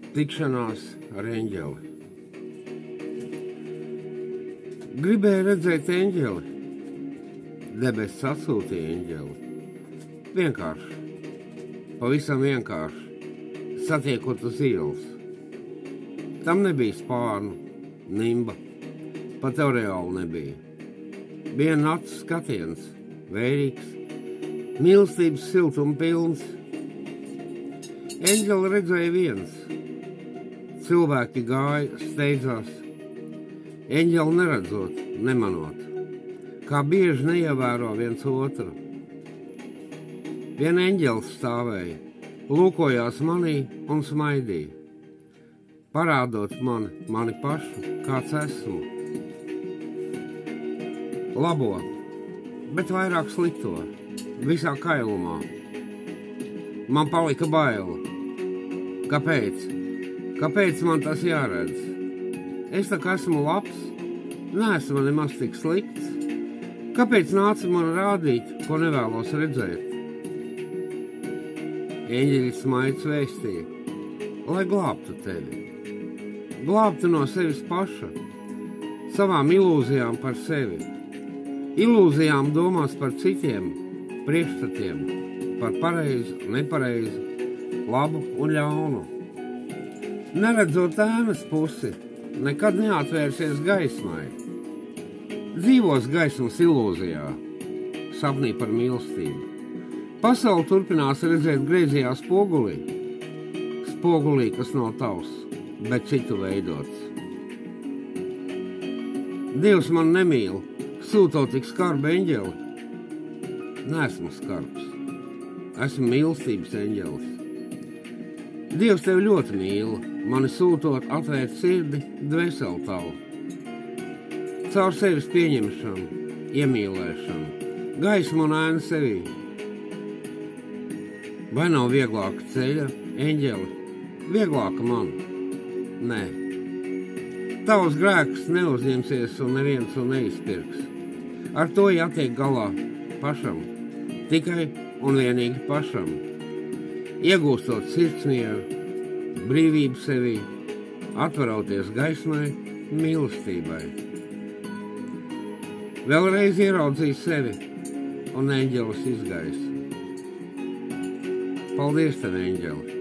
Tikšanās ar eņģeli. Gribēju redzēt eņģeli. Debesis atsūtīja eņģeli. Vienkārši. Pavisam vienkārši. Satiekot uz ielas. Tam nebija spārnu, nimba. Pat aureola nebija. Bija acu skatiens, vērīgs, mīlestības siltuma pilns. Eņģeli redzēja viens. Cilvēki gāja, steidzās. Eņģeli neredzot, nemanot. Kā bieži neievēro viens otru. Vien eņģelis stāvēja, lūkojās manī un smaidīja. Parādot mani pašu, kāds esmu. Labo, bet vairāk slikto, visā kailumā. Man palika baila. Kāpēc? Kāpēc man tas jāredz? Es tā kā esmu labs, neesmu nemaz tik slikts. Kāpēc nāca man rādīt, ko nevēlos redzēt? Eņģeļa smaids vēstīja, lai glābtu tevi. Glābtu no sevis paša, savām ilūzijām par sevi. Ilūzijām domās par citiem, priekšstatiem, par pareizu, nepareizu, labu un ļaunu. Neredzot ēnas pusi, nekad neatvērsies gaismai. Dzīvos gaismas ilūzijā, sapnī par mīlestību. Pasauli turpinās redzēt greizajā spogulī. Spogulī, kas nav tavs, bet citu veidots. Dievs man nemīl, sūtot tik skarbu eņģeli. Neesmu skarbs, esmu mīlestības eņģelis. Dievs tevi ļoti mīl, mani sūtot atvērt sirdi, dvēseli tavu. Caur sevis pieņemšanu, iemīlēšanu, gaismu un ēnu sevī. Vai nav vieglāka ceļa, eņģeli? Vieglāka man? Nē. Tavs grēks neuzņemsies un neviens un neizpirks. Ar to jātiek galā pašam, tikai un vienīgi pašam. Iegūstot sirdsmieru, brīvību sevī, atveroties gaismai, mīlestībai. Vēlreiz ieraudzīju sevi un eņģelis izgaismu. Paldies tev, eņģeli!